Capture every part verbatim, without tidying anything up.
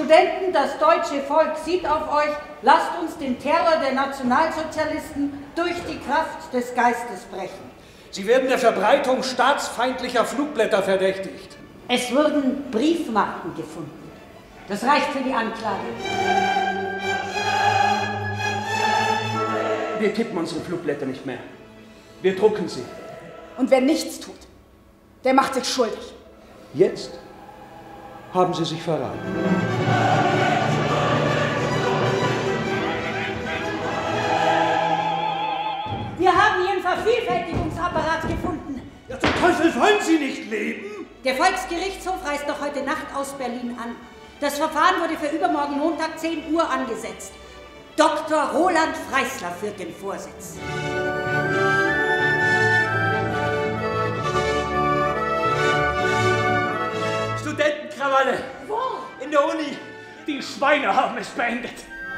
Studenten, das deutsche Volk sieht auf euch. Lasst uns den Terror der Nationalsozialisten durch die Kraft des Geistes brechen. Sie werden der Verbreitung staatsfeindlicher Flugblätter verdächtigt. Es wurden Briefmarken gefunden. Das reicht für die Anklage. Wir kippen unsere Flugblätter nicht mehr. Wir drucken sie. Und wer nichts tut, der macht sich schuldig. Jetzt haben Sie sich verraten. Wir haben hier einen Vervielfältigungsapparat gefunden. Ja, zum Teufel wollen Sie nicht leben? Der Volksgerichtshof reist noch heute Nacht aus Berlin an. Das Verfahren wurde für übermorgen Montag zehn Uhr angesetzt. Doktor Roland Freisler führt den Vorsitz. Studentenkrawalle! Wo? In der Uni. Die Schweine haben es beendet.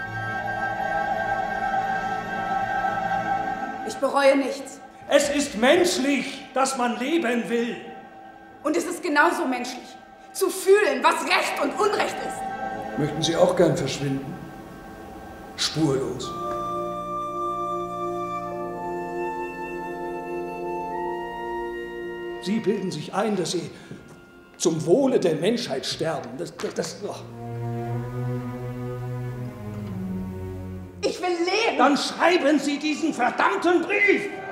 Ich bereue nichts. Es ist menschlich, dass man leben will. Und es ist genauso menschlich, zu fühlen, was Recht und Unrecht ist. Möchten Sie auch gern verschwinden? Spurlos. Sie bilden sich ein, dass Sie zum Wohle der Menschheit sterben. Das, das, das, oh. Ich will leben. Dann schreiben Sie diesen verdammten Brief!